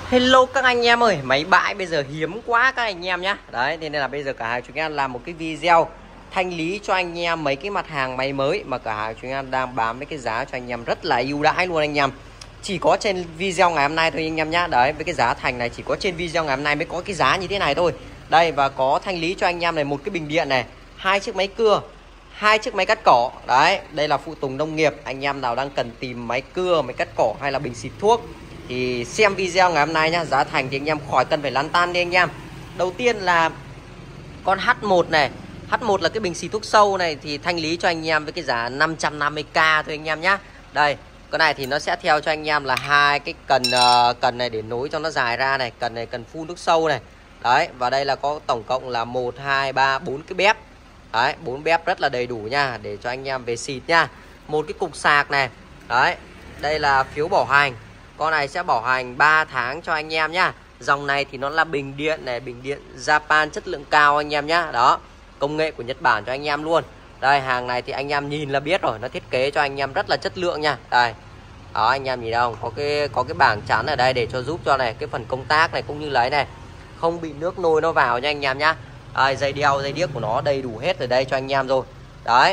Hello các anh em ơi, máy bãi bây giờ hiếm quá các anh em nhá. Đấy, nên là bây giờ cả hai chúng em làm một cái video thanh lý cho anh em mấy cái mặt hàng máy mới mà cả hai chúng em đang bán với cái giá cho anh em rất là ưu đãi luôn anh em. Chỉ có trên video ngày hôm nay thôi anh em nhá. Đấy, với cái giá thành này chỉ có trên video ngày hôm nay mới có cái giá như thế này thôi. Đây, và có thanh lý cho anh em này một cái bình điện này, hai chiếc máy cưa, hai chiếc máy cắt cỏ. Đấy, đây là phụ tùng nông nghiệp. Anh em nào đang cần tìm máy cưa, máy cắt cỏ hay là bình xịt thuốc thì xem video ngày hôm nay nhá. Giá thành thì anh em khỏi cần phải lăn tăn đi anh em. Đầu tiên là con H1 này. H1 là cái bình xịt thuốc sâu này thì thanh lý cho anh em với cái giá 550k thôi anh em nhá. Đây, cái này thì nó sẽ theo cho anh em là hai cái cần này để nối cho nó dài ra này, cần này cần phun nước sâu này. Đấy, và đây là có tổng cộng là 1 2 3 4 cái bếp. Đấy, 4 bếp rất là đầy đủ nha, để cho anh em về xịt nha. Một cái cục sạc này. Đấy, đây là phiếu bảo hành. Con này sẽ bảo hành 3 tháng cho anh em nhá. Dòng này thì nó là bình điện này, bình điện Japan chất lượng cao anh em nhá. Đó, công nghệ của Nhật Bản cho anh em luôn. Đây, hàng này thì anh em nhìn là biết rồi, nó thiết kế cho anh em rất là chất lượng nha. Đây. Đó, anh em nhìn không? Có cái bảng chắn ở đây để cho giúp cho này cái phần công tác này cũng như lấy này không bị nước nôi nó vào nha anh em nhá. Đây, dây đeo, dây điếc của nó đầy đủ hết ở đây cho anh em rồi. Đấy.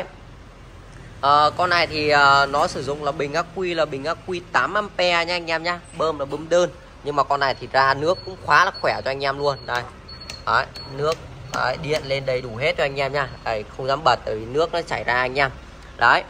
Con này thì nó sử dụng là bình ắc quy 8A nha anh em nhá. Bơm là bơm đơn. Nhưng mà con này thì ra nước cũng khá là khỏe cho anh em luôn. Đây. Đấy, nước đấy, điện lên đầy đủ hết cho anh em nha. Đây, không dám bật bởi vì nước nó chảy ra anh em. Đấy.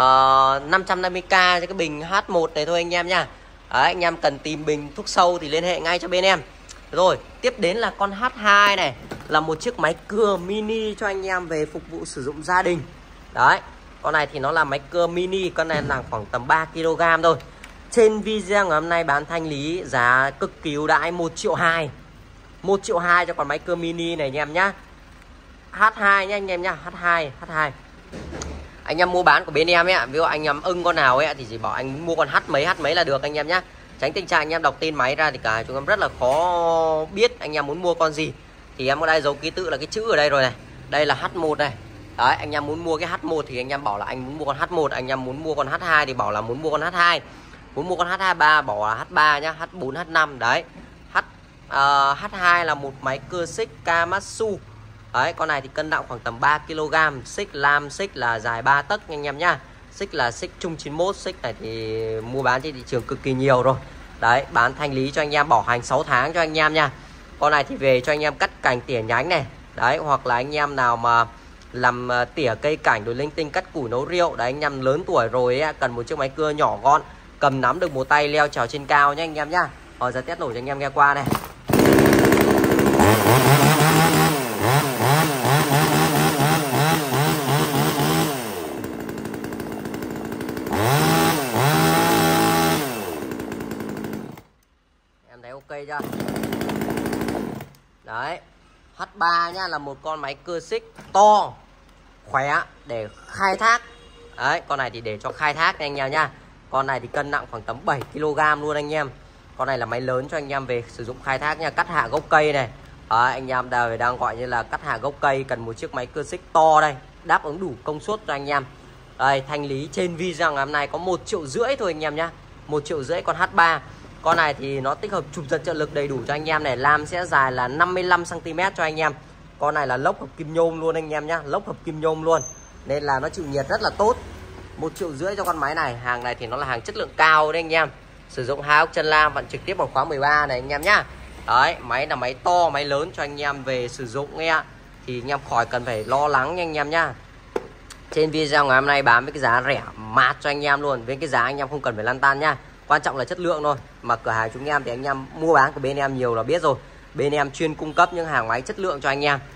550k cho cái bình H1 này thôi anh em nha. Đấy, anh em cần tìm bình thuốc sâu thì liên hệ ngay cho bên em. Rồi, tiếp đến là con H2 này, là một chiếc máy cưa mini cho anh em về phục vụ sử dụng gia đình. Đấy, con này thì nó là máy cưa mini, con này là khoảng tầm 3 kg thôi. Trên video ngày hôm nay bán thanh lý giá cực kỳ ưu đãi 1,2 triệu. 1,2 triệu cho con máy cưa mini này anh em nhá. H2 nhá anh em nhá, H2. Anh em mua bán của bên em ấy, ví dụ anh em ưng con nào ấy thì chỉ bảo anh mua con H mấy là được anh em nhá. Tránh tình trạng anh em đọc tên máy ra thì cả chúng em rất là khó biết anh em muốn mua con gì. Thì em có đây dấu ký tự là cái chữ ở đây rồi này. Đây là H1 này. Đấy, anh em muốn mua cái H1 thì anh em bảo là anh muốn mua con H1, anh em muốn mua con H2 thì bảo là muốn mua con H2. Muốn mua con H23 bảo là H3 nhá, H4, H5 đấy. H2 là một máy cưa xích Kamatsu. Đấy, con này thì cân nặng khoảng tầm 3 kg, xích lam xích là dài 3 tấc anh em nhá. Xích là xích chung 91, xích này thì mua bán trên thị trường cực kỳ nhiều rồi. Đấy, bán thanh lý cho anh em, bảo hành 6 tháng cho anh em nha. Con này thì về cho anh em cắt cành tỉa nhánh này. Đấy, hoặc là anh em nào mà làm tỉa cây cảnh rồi linh tinh cắt củi nấu rượu. Đấy, anh em lớn tuổi rồi ấy, cần một chiếc máy cưa nhỏ gọn, cầm nắm được một tay leo trèo trên cao nhá anh em nhá. Rồi giờ test nổ cho anh em nghe qua này. Em thấy ok chưa? Đấy, H3 nhá, là một con máy cưa xích to, khỏe để khai thác. Đấy, con này thì để cho khai thác anh em nha. Con này thì cân nặng khoảng tầm 7 kg luôn anh em. Con này là máy lớn cho anh em về sử dụng khai thác nha, cắt hạ gốc cây này. Đấy, anh em đang gọi như là cắt hạ gốc cây, cần một chiếc máy cưa xích to đây, đáp ứng đủ công suất cho anh em. Đây, thanh lý trên video ngày hôm nay có 1,5 triệu thôi anh em nhá. 1,5 triệu con H3. Con này thì nó tích hợp chụp giật trợ lực đầy đủ cho anh em này, lam sẽ dài là 55 cm cho anh em. Con này là lốc hợp kim nhôm luôn anh em nhá, lốc hợp kim nhôm luôn. Nên là nó chịu nhiệt rất là tốt. 1,5 triệu cho con máy này. Hàng này thì nó là hàng chất lượng cao đấy anh em. Sử dụng 2 ốc chân lam, vặn trực tiếp vào khóa 13 này anh em nhá. Đấy, máy là máy to, máy lớn cho anh em về sử dụng nghe. Thì anh em khỏi cần phải lo lắng nha anh em nhá. Trên video ngày hôm nay bán với cái giá rẻ mạt cho anh em luôn. Với cái giá anh em không cần phải lăn tăn nhá. Quan trọng là chất lượng thôi. Mà cửa hàng chúng em thì anh em mua bán của bên em nhiều là biết rồi. Bên em chuyên cung cấp những hàng máy chất lượng cho anh em.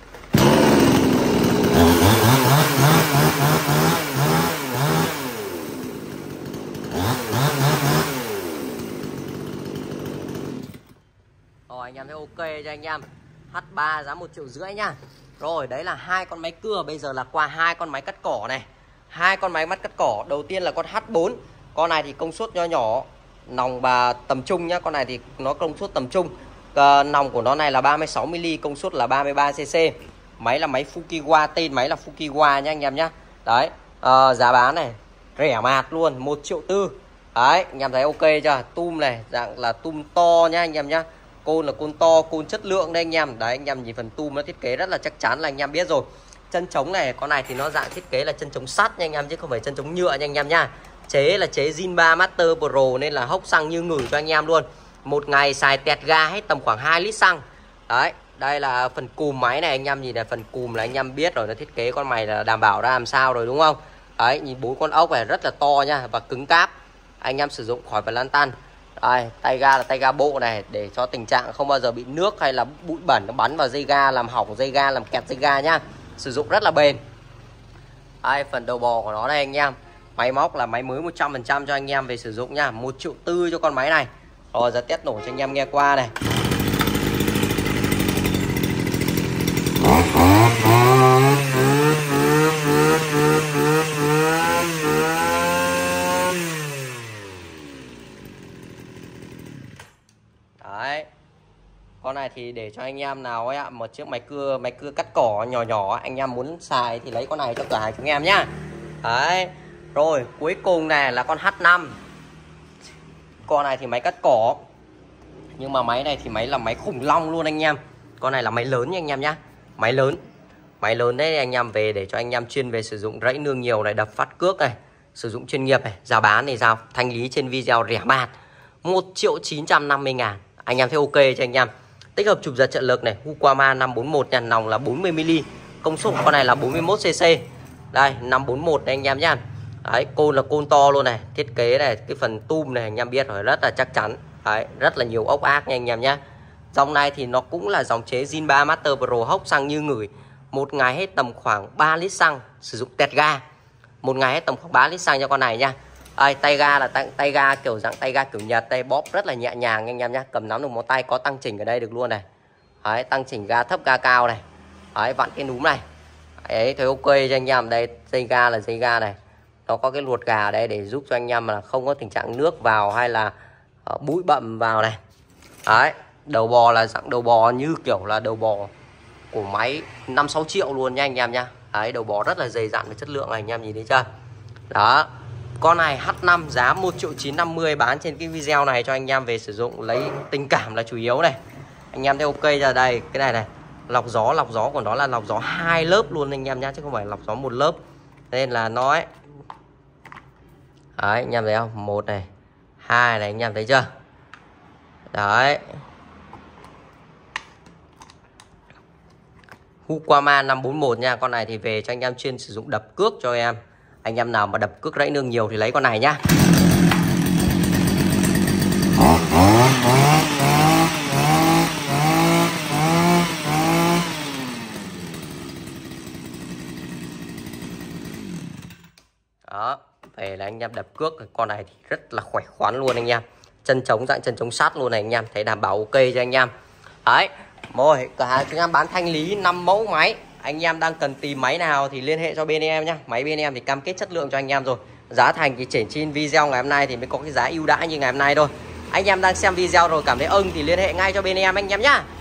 Rồi, anh em thấy ok cho anh em. H3 giá 1,5 triệu nha. Rồi, đấy là hai con máy cưa. Bây giờ là qua hai con máy cắt cỏ này. Hai con máy cắt cỏ. Đầu tiên là con H4. Con này thì công suất nho nhỏ, nòng và tầm trung nhá. Con này thì nó công suất tầm trung. Nòng của nó này là 36mm, công suất là 33cc. Máy là máy Fukiwa, tên máy là Fukiwa nhá anh em nhá. Đấy, giá bán này rẻ mạt luôn, 1,4 triệu. Đấy, anh em thấy ok chưa? Tum này, dạng là tum to nhá anh em nhá. Côn là côn to, côn chất lượng đây anh em. Đấy anh em nhìn phần tum nó thiết kế rất là chắc chắn là anh em biết rồi. Chân trống này, con này thì nó dạng thiết kế là chân trống sắt nha anh em, chứ không phải chân trống nhựa nha anh em nha. Chế là chế Zin 3 Master Pro nên là hốc xăng như ngửi cho anh em luôn. Một ngày xài tẹt ga hết tầm khoảng 2 lít xăng. Đấy, đây là phần cùm máy này anh em nhìn này, phần cùm là anh em biết rồi, nó thiết kế con mày là đảm bảo ra làm sao rồi đúng không? Đấy, nhìn 4 con ốc này rất là to nha và cứng cáp. Anh em sử dụng khỏi phải lăn tăn. Đây, tay ga là tay ga bộ này để cho tình trạng không bao giờ bị nước hay là bụi bẩn nó bắn vào dây ga làm hỏng dây ga, làm kẹt dây ga nhá. Sử dụng rất là bền. Đây, phần đầu bò của nó đây anh em. Máy móc là máy mới 100% cho anh em về sử dụng nha. 1,4 triệu cho con máy này. Rồi giờ test nổ cho anh em nghe qua này. Đấy. Con này thì để cho anh em nào ấy ạ, một chiếc máy cưa cắt cỏ nhỏ nhỏ anh em muốn xài thì lấy con này cho cửa hàng chúng em nhá. Đấy. Rồi cuối cùng này là con H5. Con này thì máy cắt cỏ, nhưng mà máy này thì máy là máy khủng long luôn anh em. Con này là máy lớn nha anh em nhá. Máy lớn đấy anh em về để cho anh em chuyên về sử dụng rẫy nương nhiều này, đập phát cước này, sử dụng chuyên nghiệp này. Giá bán thì sao? Thanh lý trên video rẻ mạt 1.950.000. Anh em thấy ok cho anh em. Tích hợp chụp giật trợ lực này, Huquama 541 nha, nòng là 40mm, công suất con này là 41cc. Đây, 541 đây anh em nhá. Đấy, côn là côn to luôn này, thiết kế này, cái phần tum này anh em biết rồi, rất là chắc chắn. Đấy, rất là nhiều ốc ác nha anh em nhá. Dòng này thì nó cũng là dòng chế Zin 3 Master Pro, hốc xăng như ngửi. Một ngày hết tầm khoảng 3 lít xăng, sử dụng tẹt ga. Một ngày hết tầm khoảng 3 lít xăng cho con này nha. Đây, tay ga là tay ga kiểu dạng tay ga kiểu Nhật, tay bóp rất là nhẹ nhàng anh em nhá. Cầm nắm được một tay, có tăng chỉnh ở đây được luôn này. Đấy, tăng chỉnh ga thấp ga cao này. Đấy, vặn cái núm này. Đấy, thấy ok cho anh em. Đây, dây ga là dây ga này. Nó có cái luột gà ở đây để giúp cho anh em là không có tình trạng nước vào hay là bụi bặm vào này. Đấy, đầu bò là dạng đầu bò như kiểu là đầu bò của máy 5-6 triệu luôn nha anh em nha. Đấy, đầu bò rất là dày dặn và chất lượng này anh em nhìn thấy chưa? Đó. Con này H5 giá 1.950.000, bán trên cái video này cho anh em về sử dụng lấy tình cảm là chủ yếu này. Anh em thấy ok ra đây, cái này này, lọc gió của nó là lọc gió 2 lớp luôn anh em nhá, chứ không phải lọc gió 1 lớp. Nên là nó ấy. Đấy, anh em thấy không? 1 này, 2 này anh em thấy chưa? Đấy. Huquama 541 nha, con này thì về cho anh em chuyên sử dụng đập cước cho em. Anh em nào mà đập cước rẫy nương nhiều thì lấy con này nhá. Đó, về là anh em đập cước, con này thì rất là khỏe khoắn luôn anh em. Chân trống dạng chân trống sắt luôn này anh em, thấy đảm bảo ok cho anh em. Đấy, rồi cửa hàng chúng em bán thanh lý 5 mẫu máy. Anh em đang cần tìm máy nào thì liên hệ cho bên em nhé. Máy bên em thì cam kết chất lượng cho anh em rồi. Giá thành thì chỉ trên video ngày hôm nay thì mới có cái giá ưu đãi như ngày hôm nay thôi. Anh em đang xem video rồi cảm thấy ưng thì liên hệ ngay cho bên em anh em nhá.